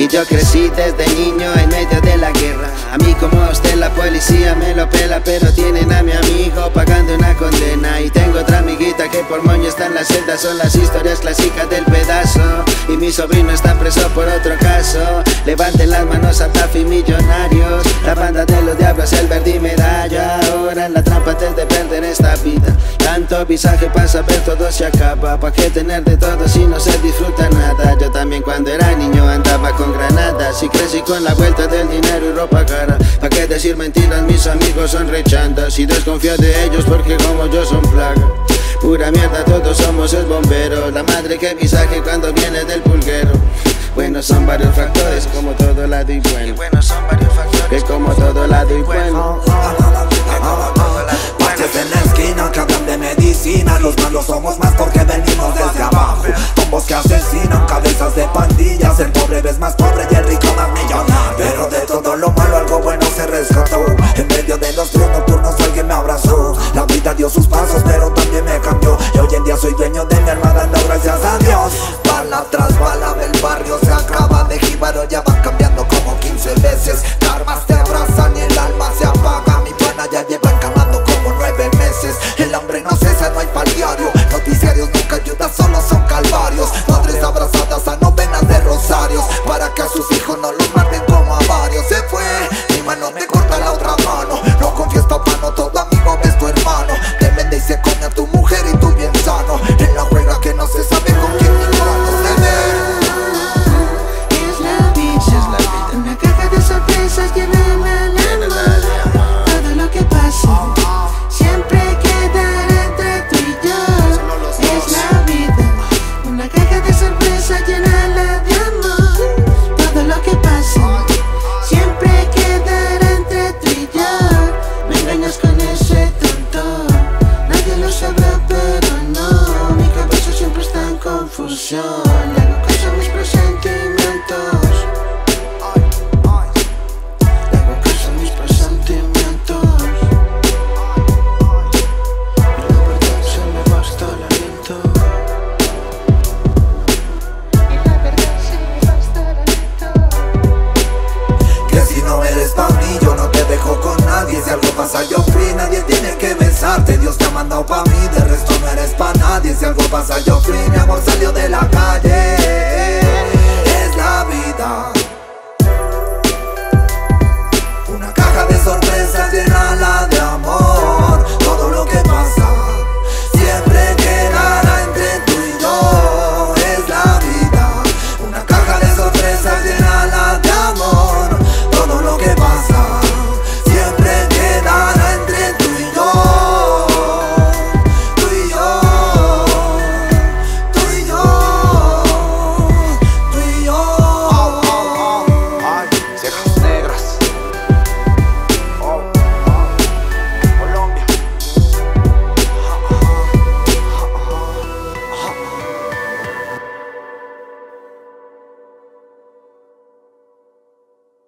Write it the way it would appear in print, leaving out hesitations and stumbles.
Y yo crecí desde niño en medio de la guerra. A mí como a usted la policía me lo pela, pero tienen a mi amigo pagando una condena. Y tengo otra amiguita que por moño está en la celda. Son las historias clásicas del pedazo. Y mi sobrino está preso por otro caso. Levanten las manos a Tafi millonarios. La banda de los diablos, el verde y medalla. Ahora en la trampa antes de perder esta vida. Tanto visaje para saber todo se acaba. ¿Pa' qué tener de todo si no se disfruta nada? Yo también cuando era niño andaba con granadas. Y crecí con la vuelta del dinero y ropa cara. ¿Pa' qué decir mentiras? Mis amigos son rechandas. Y desconfío de ellos porque como yo son plaga. Pura mierda, todos somos el bombero. La madre que visaje cuando viene del pulguero. Bueno, son varios factores como todo lado y bueno. Que como todo lado y bueno. Parches en la esquina que hablan de medicina. Los malos somos más porque venimos desde abajo. Combos que asesinan, cabezas de pandillas. El pobre ves más pobre y el rico más